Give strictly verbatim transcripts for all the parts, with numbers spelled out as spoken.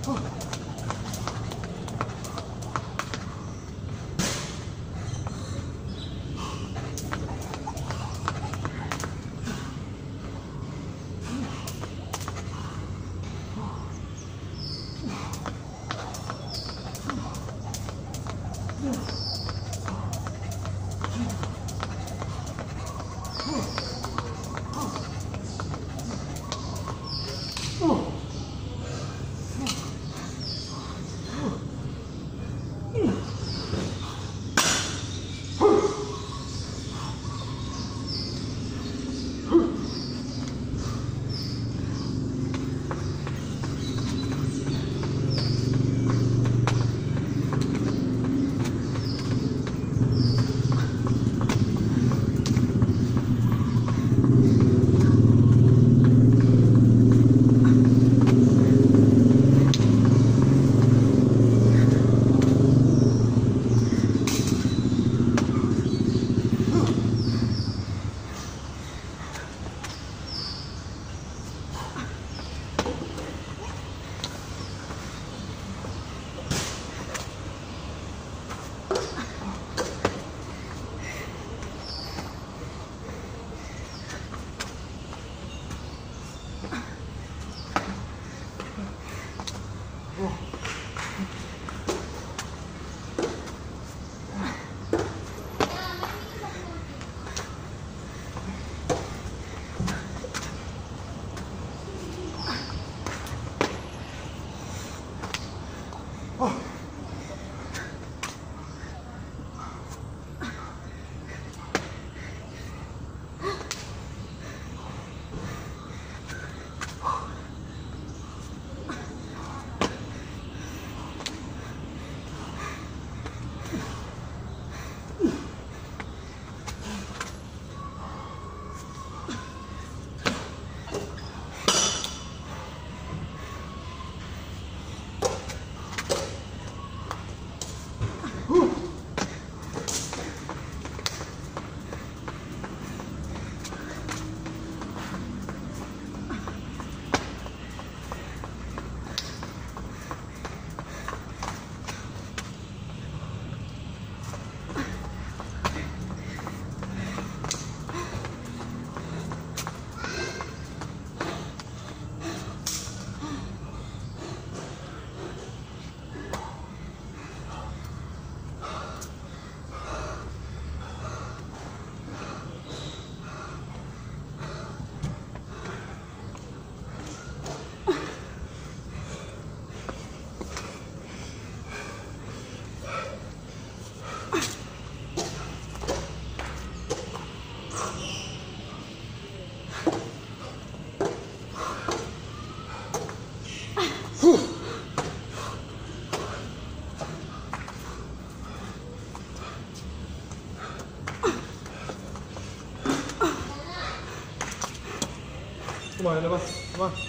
Come on, Annabelle. Come on.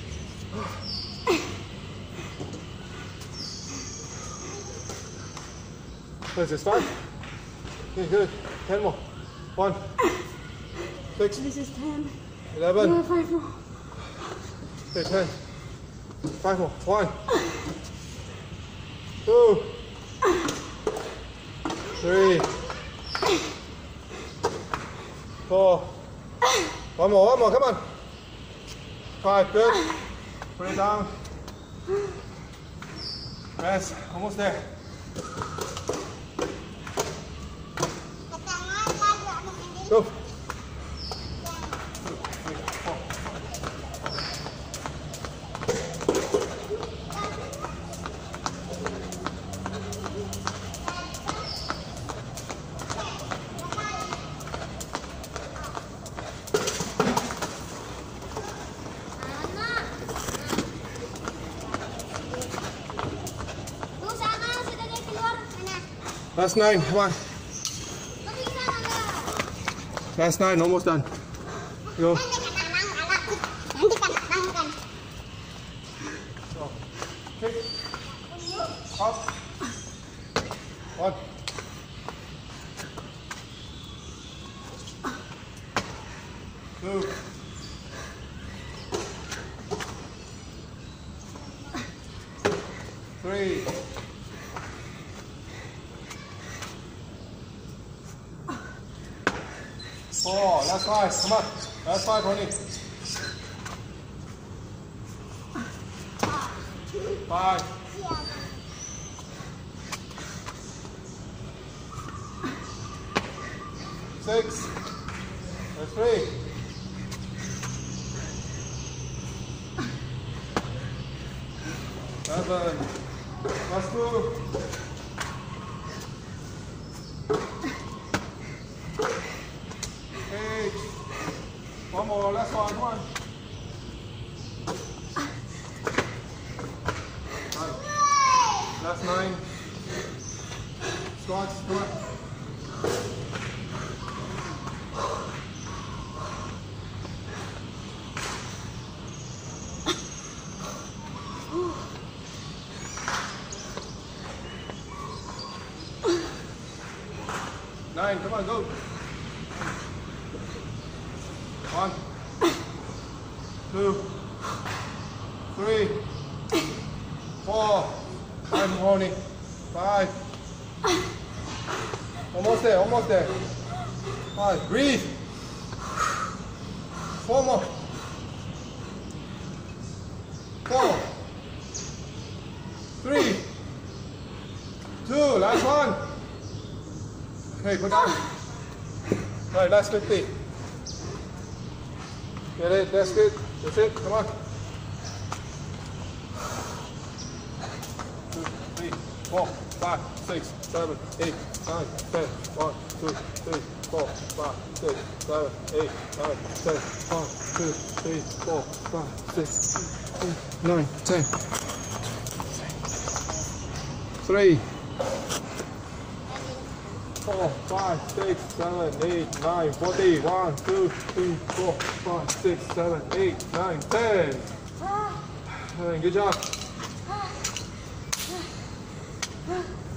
What is this, five? Okay, good. Ten more. One. Six. This is ten. Eleven. No, five more. Okay, ten. Five more. One. Two. Three. Four. One more, one more, come on. Five, good. Put it down. Rest, almost there. Go. Last nine, come on. Last nine, almost done. Go. Kick. Up. One. Two. three, four, last five, come on, last five, Ronnie. Five. Six. That's three. Seven. Last two. Eight. One more, last one, come on. Nine. Last nine. Squats, come on. Nine, come on, go. One, two, three, four, five morning, five. Almost there, almost there. Five, breathe. Four more. Four, three, two, last one. Okay, put down. Right, last fifty. Get it, that's it. That's it, come on. Two, three, four, five, six, seven, eight, nine, ten. One, two, three, four, five, six, seven, eight, nine, ten. One, two, three, four, five, six, eight, nine, ten. Three. Four, five, six, seven, eight, nine, forty. One, two, three, four, five, six, seven, eight, nine, ten. Good job.